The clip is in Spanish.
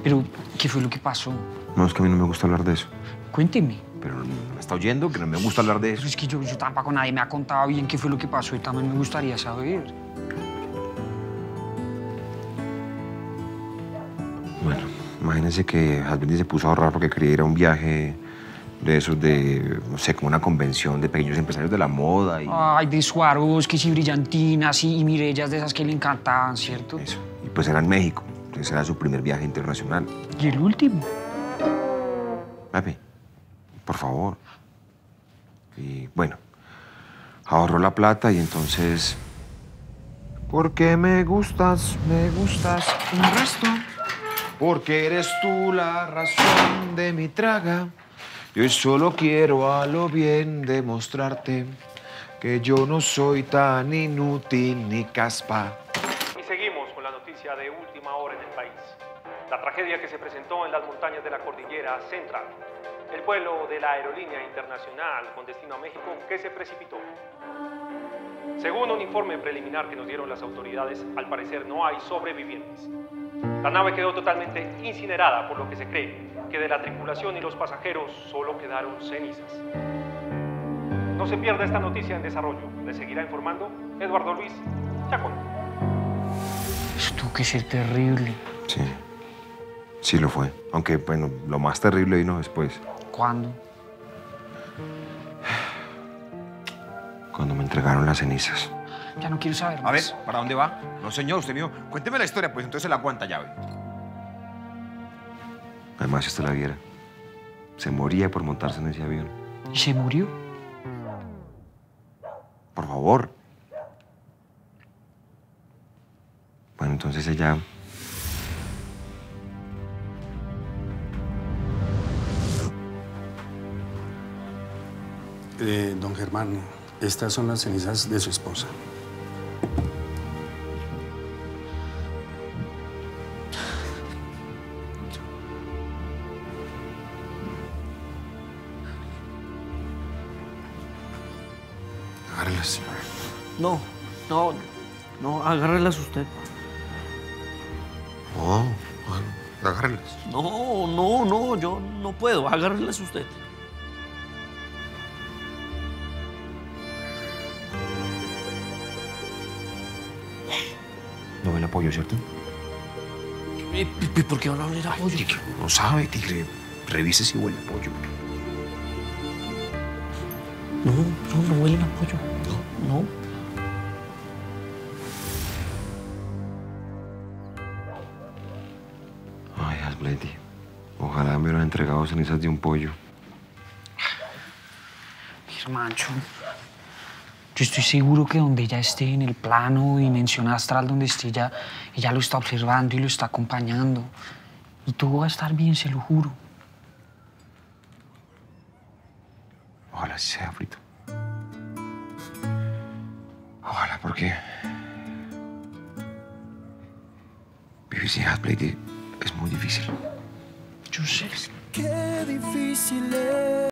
Pero, ¿qué fue lo que pasó? No, es que a mí no me gusta hablar de eso. Cuénteme. Pero me está oyendo que no me gusta hablar de eso. Pero es que yo tampoco nadie me ha contado bien qué fue lo que pasó y también me gustaría saber. Bueno, imagínense que Hasbeldi se puso a ahorrar porque quería ir a un viaje de esos de, no sé, como una convención de pequeños empresarios de la moda y... Ay, de Swarovskis y brillantinas y Mirellas de esas que le encantaban, ¿cierto? Eso. Y pues era en México. Entonces era su primer viaje internacional. ¿Y el último? Pepe, por favor. Y bueno, ahorró la plata y entonces... Porque me gustas un resto. Porque eres tú la razón de mi traga. Yo solo quiero a lo bien demostrarte que yo no soy tan inútil ni caspa. Y seguimos con la noticia de última hora en el país. La tragedia que se presentó en las montañas de la Cordillera Central. El vuelo de la aerolínea internacional con destino a México que se precipitó. Según un informe preliminar que nos dieron las autoridades, al parecer no hay sobrevivientes. La nave quedó totalmente incinerada, por lo que se cree que de la tripulación y los pasajeros solo quedaron cenizas. No se pierda esta noticia en desarrollo. Le seguirá informando Eduardo Luis Chacón. Esto tuvo que ser terrible. Sí, sí lo fue. Aunque, bueno, lo más terrible vino después. ¿Cuándo? Cuando me entregaron las cenizas. Ya no quiero saber más. A ver, ¿para dónde va? No, señor, usted mío. Cuénteme la historia, pues entonces se la aguanta llave. Además, si usted la viera, se moría por montarse en ese avión. ¿Y se murió? Por favor. Bueno, entonces ella... Don Germán, estas son las cenizas de su esposa. Agárrelas, señora. No, agárrelas usted. No, agárrelas. No, yo no puedo, agárrelas usted. No ve el apoyo, ¿cierto? ¿Por qué van a oler apoyo? Tigre, no sabe, Tigre. Revise si huele a pollo. No huelen a pollo. No. Ay, Hasbeldi. Ojalá me hubieran entregado cenizas de un pollo. Hermancho, yo estoy seguro que donde ella esté en el plano, dimensión astral, donde esté ella lo está observando y lo está acompañando. Y todo va a estar bien, se lo juro. Ojalá sí sea frito. Ojalá, porque... vivir sin Hasbeldi es muy difícil. Yo sé. Qué difícil es.